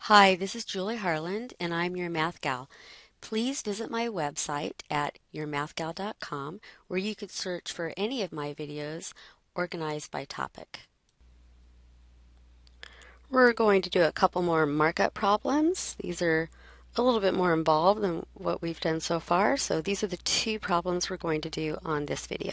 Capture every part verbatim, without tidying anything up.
Hi, this is Julie Harland, and I'm your Math Gal. Please visit my website at your math gal dot com, where you could search for any of my videos organized by topic. We're going to do a couple more markup problems. These are a little bit more involved than what we've done so far, so these are the two problems we're going to do on this video.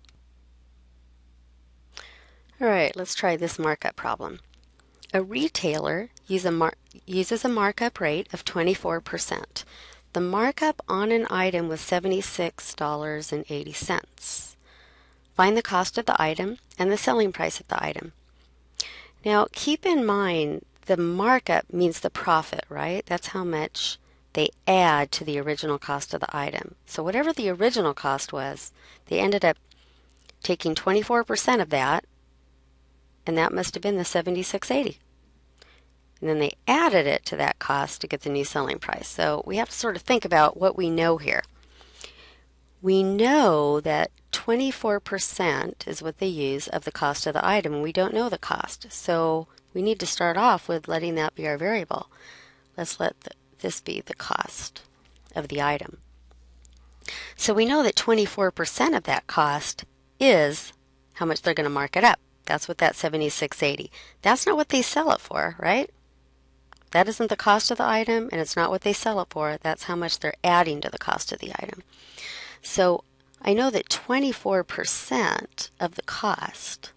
All right, let's try this markup problem. A retailer use a mar uses a markup rate of twenty-four percent. The markup on an item was seventy-six dollars and eighty cents. Find the cost of the item and the selling price of the item. Now, keep in mind the markup means the profit, right? That's how much they add to the original cost of the item. So whatever the original cost was, they ended up taking twenty-four percent of that, and that must have been the seventy-six eighty. And then they added it to that cost to get the new selling price. So we have to sort of think about what we know here. We know that twenty-four percent is what they use of the cost of the item, and we don't know the cost. So we need to start off with letting that be our variable. Let's let the, this be the cost of the item. So we know that twenty-four percent of that cost is how much they're going to mark it up. That's what that seventy-six eighty. That's not what they sell it for, right? That isn't the cost of the item, and it's not what they sell it for. That's how much they're adding to the cost of the item. So I know that twenty-four percent of the cost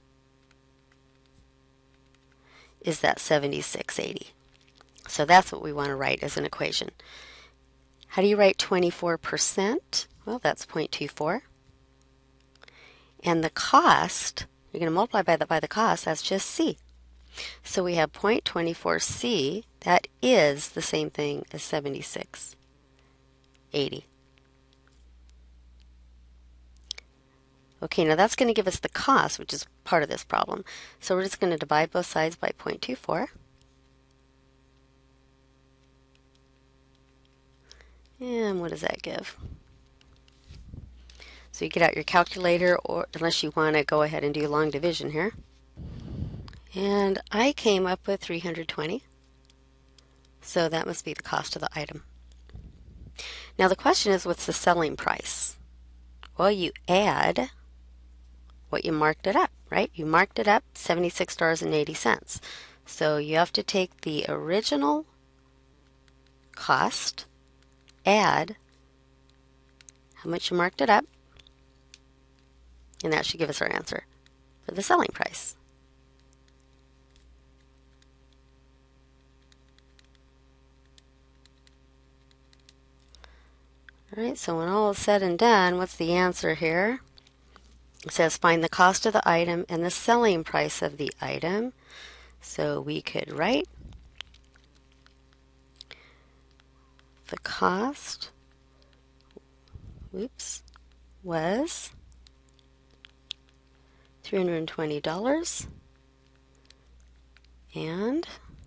is that seventy-six eighty. So that's what we want to write as an equation. How do you write twenty-four percent? Well, that's zero point two four. And the cost, you're going to multiply by the, by the cost, that's just C. So we have zero point two four C. That is the same thing as seventy-six eighty. Okay, now that's going to give us the cost, which is part of this problem. So we're just going to divide both sides by zero point two four. And what does that give? So you get out your calculator, or unless you want to go ahead and do long division here. And I came up with three hundred twenty. So that must be the cost of the item. Now the question is, what's the selling price? Well, you add what you marked it up, right? You marked it up seventy-six dollars and eighty cents. So you have to take the original cost, add how much you marked it up, and that should give us our answer for the selling price. All right, so when all is said and done, what's the answer here? It says find the cost of the item and the selling price of the item. So we could write the cost, whoops, was three hundred twenty dollars, and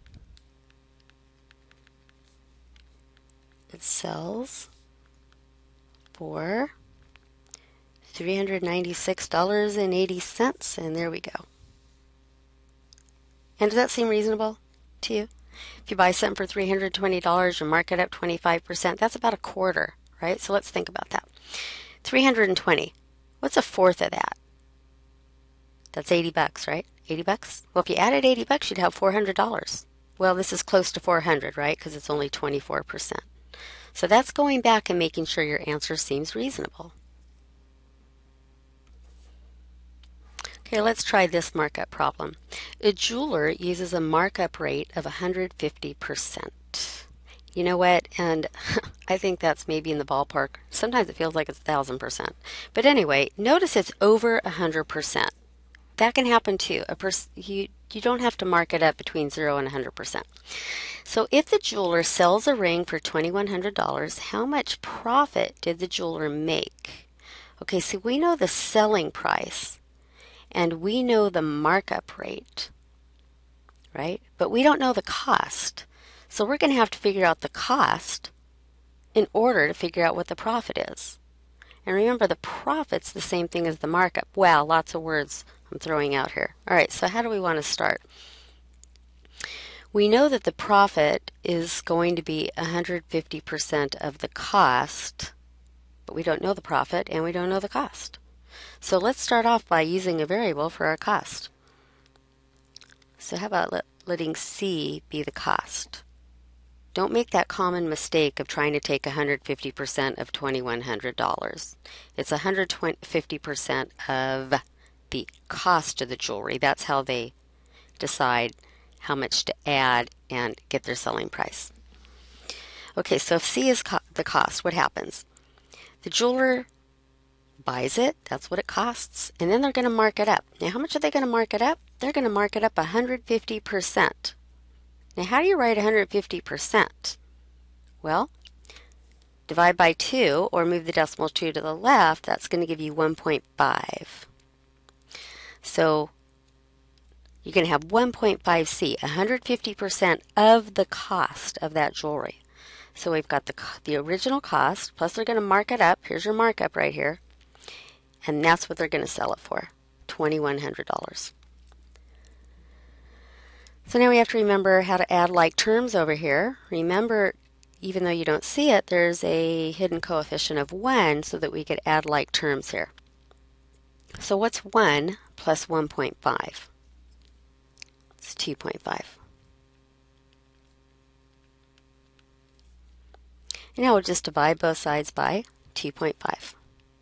it sells for three hundred ninety-six dollars and eighty cents, and there we go. And does that seem reasonable to you? If you buy something for three hundred twenty dollars, you mark it up twenty-five percent, that's about a quarter, right? So let's think about that. three hundred twenty, what's a fourth of that? That's eighty bucks, right? eighty bucks? Well, if you added eighty bucks, you'd have four hundred dollars. Well, this is close to four hundred, right? Because it's only twenty-four percent. So that's going back and making sure your answer seems reasonable. Okay, let's try this markup problem. A jeweler uses a markup rate of one hundred fifty percent. You know what? And I think that's maybe in the ballpark. Sometimes it feels like it's one thousand percent. But anyway, notice it's over one hundred percent. That can happen too. A pers you, you don't have to mark it up between zero and one hundred percent. So if the jeweler sells a ring for twenty-one hundred dollars, how much profit did the jeweler make? Okay, so we know the selling price and we know the markup rate, right? But we don't know the cost. So we're going to have to figure out the cost in order to figure out what the profit is. And remember, the profit's the same thing as the markup. Wow, lots of words I'm throwing out here. All right, so how do we want to start? We know that the profit is going to be one hundred fifty percent of the cost, but we don't know the profit and we don't know the cost. So let's start off by using a variable for our cost. So how about let, letting C be the cost? Don't make that common mistake of trying to take one hundred fifty percent of two thousand one hundred dollars. It's one hundred fifty percent of the cost of the jewelry. That's how they decide how much to add and get their selling price. Okay, so if C is co the cost, what happens? The jeweler buys it, that's what it costs, and then they're going to mark it up. Now, how much are they going to mark it up? They're going to mark it up one hundred fifty percent. Now, how do you write one hundred fifty percent? Well, divide by two or move the decimal two to the left, that's going to give you one point five. So you're going to have one point five C, one hundred fifty percent of the cost of that jewelry. So we've got the, the original cost, plus they're going to mark it up. Here's your markup right here. And that's what they're going to sell it for, two thousand one hundred dollars. So now we have to remember how to add like terms over here. Remember, even though you don't see it, there's a hidden coefficient of one so that we could add like terms here. So what's one plus one point five? It's two point five. And now we'll just divide both sides by two point five.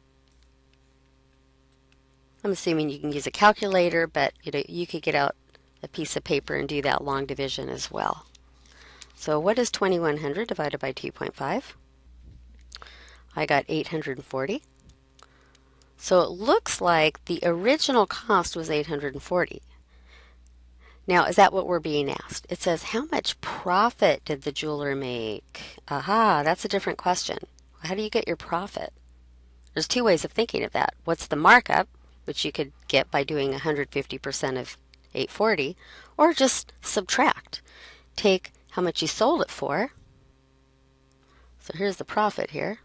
I'm assuming you can use a calculator, but you know, you could get out a piece of paper and do that long division as well. So what is two thousand one hundred divided by two point five? I got eight hundred forty. So it looks like the original cost was eight hundred forty. Now, is that what we're being asked? It says, how much profit did the jeweler make? Aha, that's a different question. How do you get your profit? There's two ways of thinking of that. What's the markup, which you could get by doing one hundred fifty percent of eight hundred forty, or just subtract. Take how much you sold it for. So here's the profit here.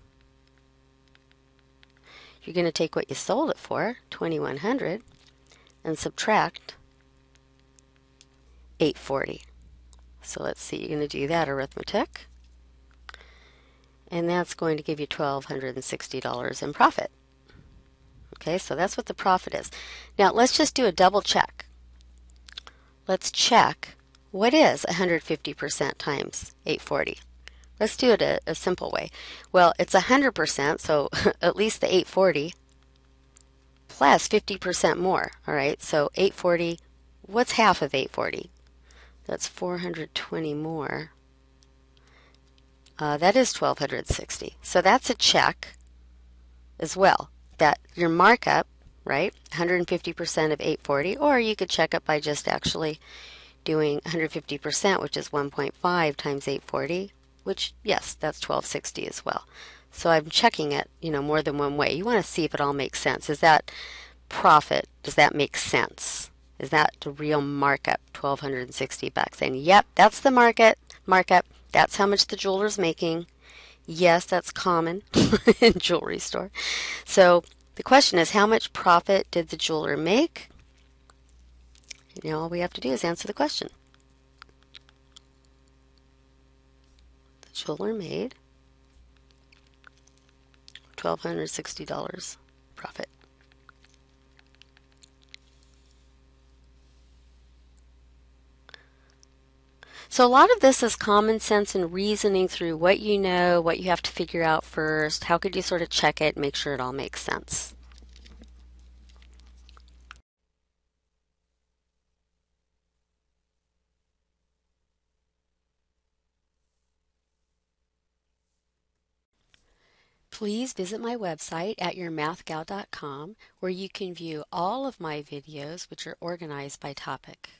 You're going to take what you sold it for, two thousand one hundred, and subtract eight hundred forty. So let's see, you're going to do that arithmetic. And that's going to give you one thousand two hundred sixty dollars in profit. Okay, so that's what the profit is. Now let's just do a double check. Let's check what is one hundred fifty percent times eight hundred forty. Let's do it a, a simple way. Well, it's one hundred percent, so at least the eight hundred forty plus fifty percent more. All right, so eight hundred forty, what's half of eight hundred forty? That's four hundred twenty more. Uh, that is one thousand two hundred sixty. So that's a check as well. That your markup, right, one hundred fifty percent of eight hundred forty, or you could check it by just actually doing one hundred fifty percent, which is one point five times eight hundred forty, which, yes, that's twelve sixty as well. So I'm checking it, you know, more than one way. You want to see if it all makes sense. Is that profit, does that make sense? Is that the real markup, twelve sixty bucks? And yep, that's the market markup. That's how much the jeweler's making. Yes, that's common in jewelry store. So the question is, how much profit did the jeweler make? And all we have to do is answer the question. The jeweler made one thousand two hundred sixty dollars profit. So a lot of this is common sense and reasoning through what you know, what you have to figure out first. How could you sort of check it and make sure it all makes sense? Please visit my website at your math gal dot com, where you can view all of my videos, which are organized by topic.